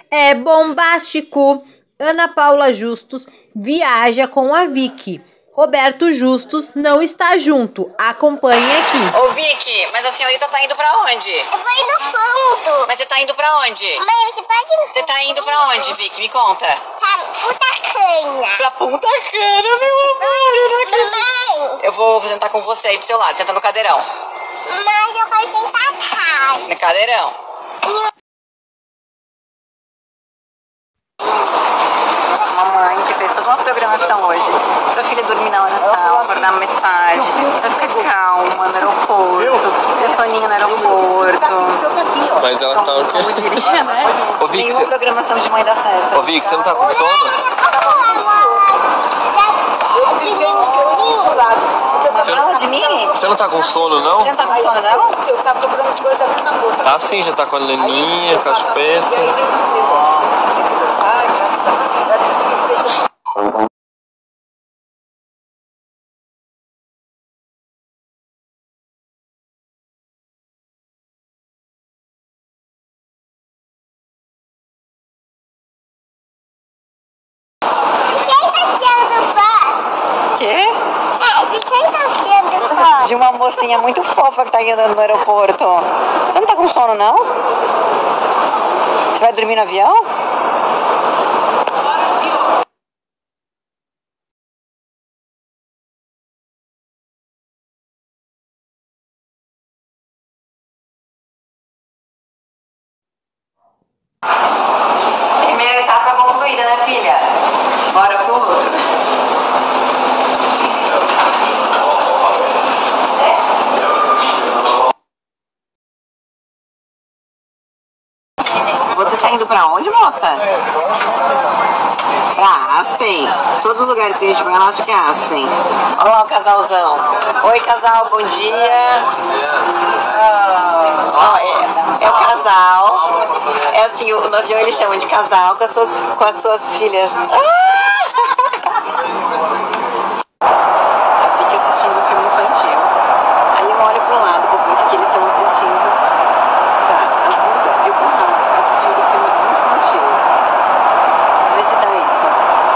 é bombástico. Ana Paula Justus viaja com a Vicky. Roberto Justus não está junto. Acompanhe aqui. Ô Vicky, mas a senhorita tá indo pra onde? Eu vou ir no fundo. Mas você tá indo pra onde? Mãe, você pode... Você tá indo pra onde, Vicky? Me conta. Tá, Punta Cana. Pra Punta Cana, meu amor. Mãe, Eu vou sentar com você aí do seu lado. Senta no cadeirão. mas eu quero sentar atrás. No cadeirão. Mamãe que fez toda uma programação hoje pra filha dormir na hora tal, acordar mais tarde, pra ficar calma no aeroporto, ter soninho no aeroporto. Mas ela tá o quê? Como diria, né? Ô, Vicky, Nenhuma programação de mãe dá certo. Ô Vicky, você não tá com sono? Fala de mim? Você não tá com sono, não? Você não tá com sono, não? Tá sim, já tá com a Leninha, com as petas. Quê? De uma mocinha muito fofa que tá aí andando no aeroporto. Você não tá com sono, não? Você vai dormir no avião? Primeira etapa concluída, né, filha? Bora pro outro. Você tá indo pra onde, moça? Pra Aspen. Todos os lugares que a gente vai, ela acha que é Aspen. Olha lá o casalzão. Oi, casal, bom dia. Ó, é o casal. É assim, no avião eles chamam de casal com as suas filhas. Fica assistindo um filme infantil. Aí eu olho pro lado pra ver o que eles estão assistindo. Tá, assim, eu assistindo um filme infantil. Vê se dá isso.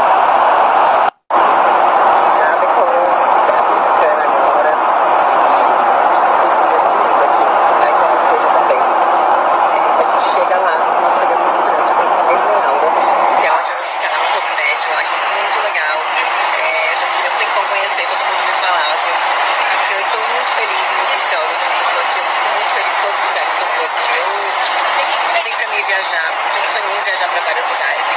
Já decolamos pra Punta Cana agora. E o dia lindo aqui, vai que ela esteja também. A gente chega lá, nós pegamos um trânsito pra Esmeralda, que é onde eu vou ficar no Clube Med lá, que é muito legal. Eu já queria um tempão conhecer, todo mundo me falava. Então eu estou muito feliz e muito ansiosa. Eu sou uma pessoa que eu fico muito feliz em todos os lugares que eu fosse. Eu sempre amei viajar, sempre sonhei em viajar para vários lugares.